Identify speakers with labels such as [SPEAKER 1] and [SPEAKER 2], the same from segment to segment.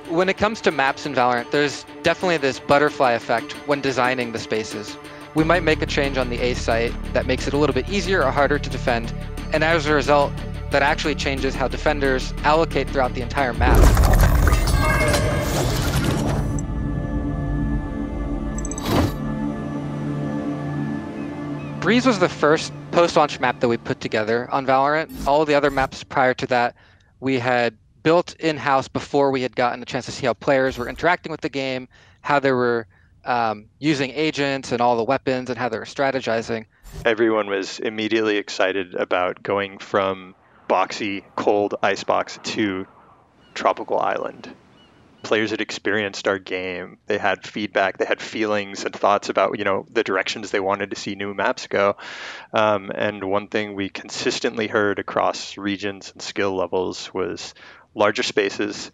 [SPEAKER 1] When it comes to maps in Valorant, there's definitely this butterfly effect when designing the spaces. We might make a change on the A site that makes it a little bit easier or harder to defend, and as a result, that actually changes how defenders allocate throughout the entire map. Breeze was the first post-launch map that we put together on Valorant. All the other maps prior to that we had built in-house before we had gotten a chance to see how players were interacting with the game, how they were using agents and all the weapons, and how they were strategizing.
[SPEAKER 2] Everyone was immediately excited about going from boxy, cold icebox to tropical island. Players had experienced our game. They had feedback. They had feelings and thoughts about, the directions they wanted to see new maps go. And one thing we consistently heard across regions and skill levels was larger spaces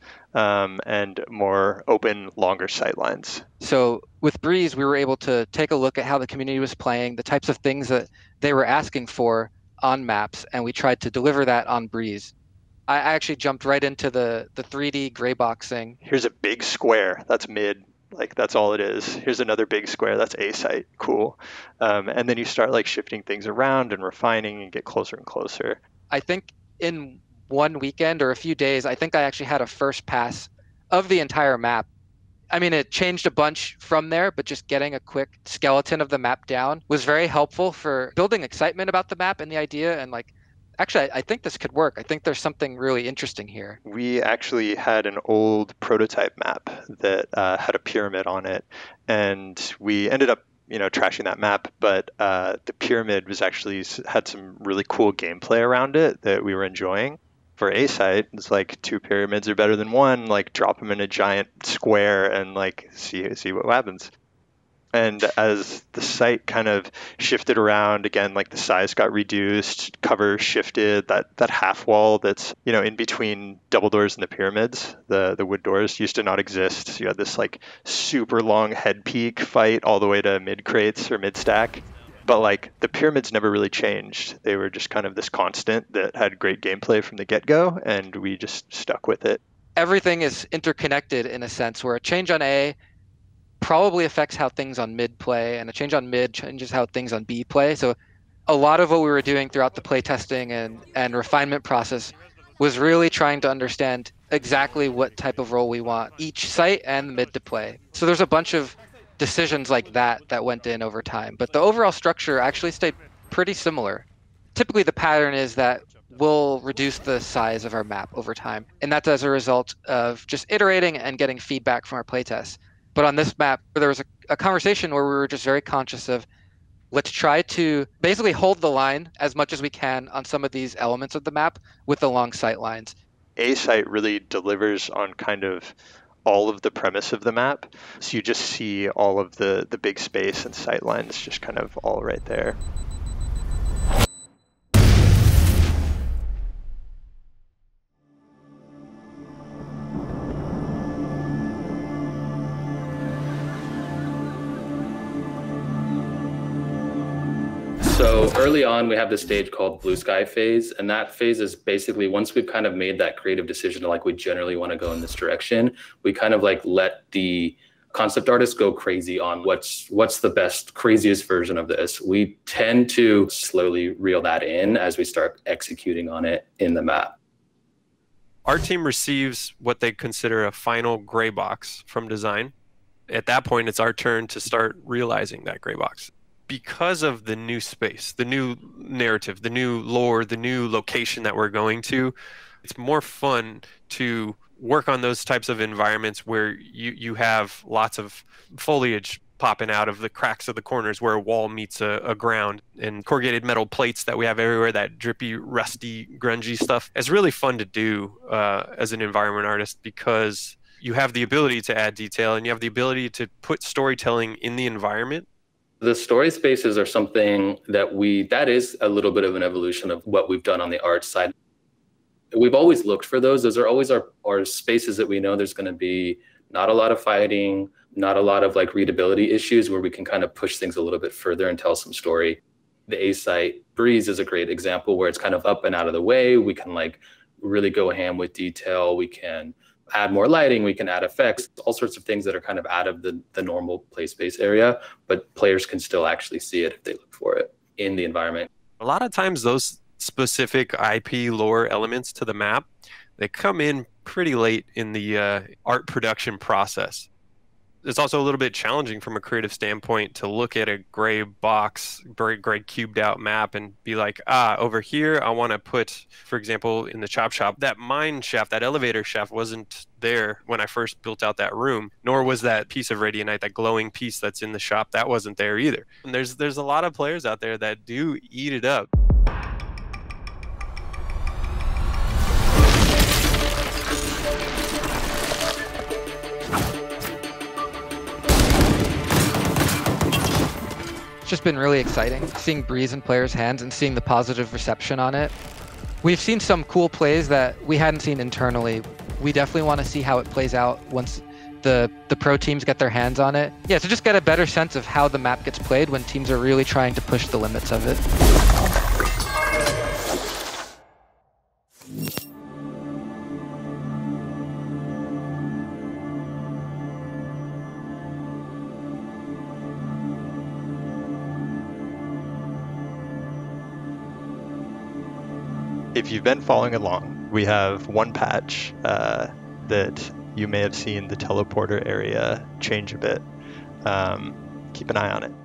[SPEAKER 2] and more open, longer sight lines.
[SPEAKER 1] So with Breeze, we were able to take a look at how the community was playing, the types of things that they were asking for on maps, and we tried to deliver that on Breeze. I actually jumped right into the 3D gray boxing.
[SPEAKER 2] Here's a big square. That's mid. Like, that's all it is. Here's another big square. That's A site. Cool. And then you start shifting things around and refining and get closer and closer.
[SPEAKER 1] I think in one weekend or a few days, I think I actually had a first pass of the entire map. I mean, it changed a bunch from there, but just getting a quick skeleton of the map down was very helpful for building excitement about the map and the idea. And actually, I think this could work. I think there's something really interesting here.
[SPEAKER 2] We actually had an old prototype map that had a pyramid on it, and we ended up, trashing that map. But the pyramid was actually had some really cool gameplay around it that we were enjoying. For A site, it's like two pyramids are better than one. Drop them in a giant square and see what happens. And as the site kind of shifted around again, the size got reduced, cover shifted, that half wall that's, in between double doors and the pyramids, the wood doors used to not exist. So you had this super long head peak fight all the way to mid crates or mid stack. But the pyramids never really changed. They were just kind of this constant that had great gameplay from the get-go, and we just stuck with it.
[SPEAKER 1] Everything is interconnected in a sense where a change on A probably affects how things on mid play, and a change on mid changes how things on B play. So a lot of what we were doing throughout the playtesting and refinement process was really trying to understand exactly what type of role we want each site and the mid to play. So there's a bunch of decisions like that went in over time, but the overall structure actually stayed pretty similar. Typically the pattern is that we'll reduce the size of our map over time, and that's as a result of just iterating and getting feedback from our playtests. But on this map, there was a conversation where we were just very conscious of, let's try to basically hold the line as much as we can on some of these elements of the map with the long sight lines.
[SPEAKER 2] A site really delivers on kind of all of the premise of the map. So you just see all of the big space and sight lines just kind of all right there.
[SPEAKER 3] So early on, we have this stage called Blue Sky phase. And that phase is basically once we've kind of made that creative decision to we generally want to go in this direction, we kind of let the concept artists go crazy on what's the best, craziest version of this. We tend to slowly reel that in as we start executing on it in the map.
[SPEAKER 4] Our team receives what they consider a final gray box from design. At that point, it's our turn to start realizing that gray box. Because of the new space, the new narrative, the new lore, the new location that we're going to, it's more fun to work on those types of environments where you have lots of foliage popping out of the cracks of the corners where a wall meets a ground, and corrugated metal plates that we have everywhere, that drippy, rusty, grungy stuff. It's really fun to do as an environment artist because you have the ability to add detail and you have the ability to put storytelling in the environment.
[SPEAKER 3] The story spaces are something that is a little bit of an evolution of what we've done on the art side. We've always looked for those. Those are always our spaces that we know there's going to be not a lot of fighting, not a lot of readability issues, where we can kind of push things a little bit further and tell some story. The A site Breeze is a great example where it's kind of up and out of the way. We can really go ham with detail. We can add more lighting, we can add effects, all sorts of things that are kind of out of the normal play space area, but players can still actually see it if they look for it in the environment.
[SPEAKER 4] A lot of times those specific IP lore elements to the map, they come in pretty late in the art production process. It's also a little bit challenging from a creative standpoint to look at a gray box, gray cubed out map and be like, over here, I want to put, for example, in the chop shop, that mine shaft, that elevator shaft wasn't there when I first built out that room, nor was that piece of Radianite, that glowing piece that's in the shop, that wasn't there either. And there's a lot of players out there that do eat it up.
[SPEAKER 1] It's just been really exciting seeing Breeze in players' hands and seeing the positive reception on it. We've seen some cool plays that we hadn't seen internally. We definitely want to see how it plays out once the pro teams get their hands on it. Yeah, to just get a better sense of how the map gets played when teams are really trying to push the limits of it.
[SPEAKER 2] If you've been following along, we have one patch that you may have seen the teleporter area change a bit. Keep an eye on it.